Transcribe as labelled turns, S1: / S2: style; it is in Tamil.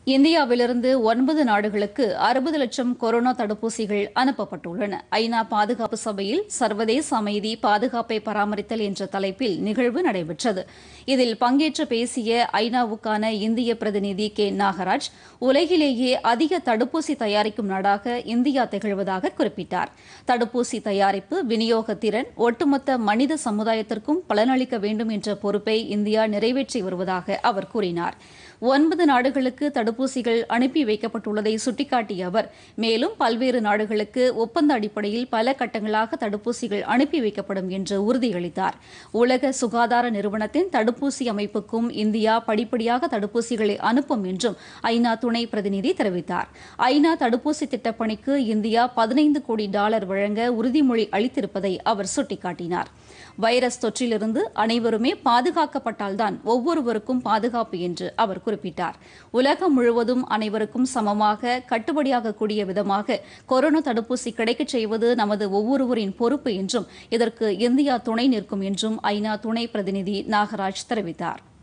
S1: இந்தியாவிலிருந்து 9 நாடுகளுக்கு 60 லட்சம் கொரோனா தடுப்பூசிகள் அனுப்பப்பட்டுள்ளன. ஐநா பாதுகாப்பு சபையில் சர்வதேச அமைதி, பாதுகாப்பை பராமரித்தல் என்ற தலைப்பில் நிகழ்வு நடைபெற்றது. இதில் பங்கேற்று பேசிய ஐநாவுக்கான இந்திய பிரதிநிதி கே நாகராஜ், உலகிலேயே அதிக தடுப்பூசி தயாரிக்கும் நாடாக இந்தியா திகழ்வதாக குறிப்பிட்டார். தடுப்பூசி தயாரிப்பு, விநியோக திறன், ஒட்டுமொத்த மனித சமுதாயத்திற்கும் பலனளிக்க வேண்டும் என்ற பொறுப்பை இந்தியா நிறைவேற்றி வருவதாக அவர் கூறினார். 9 நாடுகளுக்கு தடுப்பூசிகள் அனுப்பி வைக்கப்பட்டுள்ளதை சுட்டிக்காட்டிய அவர், மேலும் பல்வேறு நாடுகளுக்கு ஒப்பந்த அடிப்படையில் பல கட்டங்களாக தடுப்பூசிகள் அனுப்பி வைக்கப்படும் என்று உறுதியளித்தார். உலக சுகாதார நிறுவனத்தின் தடுப்பூசி அமைப்புக்கும் இந்தியா படிப்படியாக தடுப்பூசிகளை அனுப்பும் என்றும் ஐநா துணை பிரதிநிதி தெரிவித்தார். ஐநா தடுப்பூசி திட்டப்பணிக்கு இந்தியா $15 கோடி வழங்க உறுதிமொழி அளித்திருப்பதை அவர் சுட்டிக்காட்டினார். வைரஸ் தொற்றிலிருந்து அனைவருமே பாதுகாக்கப்பட்டால்தான் ஒவ்வொருவருக்கும் பாதுகாப்பு என்று அவர் குறிப்பிட்டார். உலகம் முழுவதும் அனைவருக்கும் சமமாக கட்டுப்படியாகக்கூடிய விதமாக கொரோனா தடுப்பூசி கிடைக்கச் செய்வது நமது ஒவ்வொருவரின் பொறுப்பு என்றும் இதற்கு இந்தியா துணை நிற்கும் என்றும் ஐநா துணை பிரதிநிதி நாகராஜ் தெரிவித்தார்.